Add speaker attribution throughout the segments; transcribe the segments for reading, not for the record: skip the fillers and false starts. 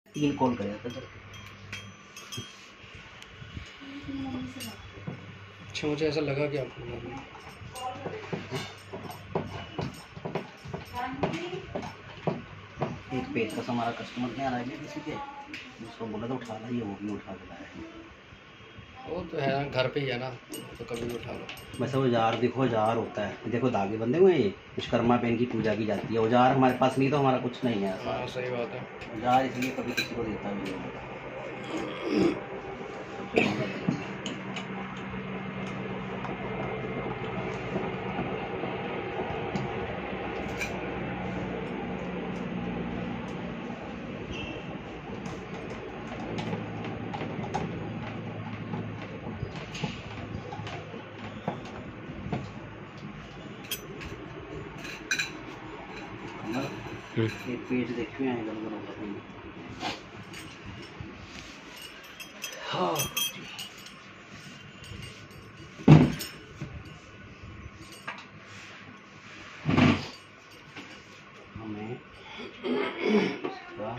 Speaker 1: 3 call करे थे sir.
Speaker 2: अच्छा, मुझे ऐसा लगा कि आपको
Speaker 1: एक पेज का हमारा कस्टमर नहीं आ रहा है किसी के, उसको बोला तो उठा लाइए, वो भी उठा के लाया।
Speaker 2: वो तो है घर पे ही है ना, तो कभी भी उठा लो।
Speaker 1: वैसे औजार देखो, औजार होता है, देखो धागे बंधे हुए हैं, ये विश्वकर्मा पे इनकी पूजा की जाती है। औजार हमारे पास नहीं तो हमारा कुछ नहीं है।
Speaker 2: हाँ सही बात है।
Speaker 1: औजार इसलिए कभी किसी को देता नहीं है। एक पेज देखिए हैं इधर उधर होगा कहीं। हाँ हमें इसका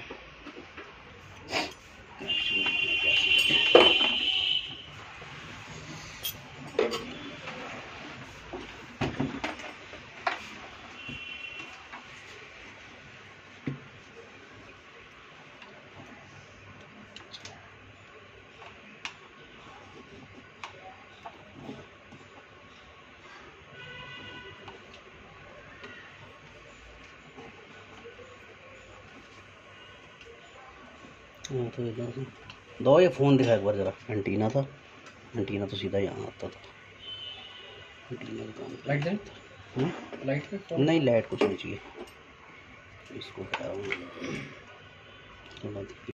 Speaker 1: तो दो ये फ़ोन दिखा एक बार ज़रा। एंटीना था, एंटीना तो सीधा यहाँ आता था। एंटीना का काम
Speaker 2: लाइट दे, लाइट
Speaker 1: नहीं, लाइट कुछ नहीं चाहिए इसको।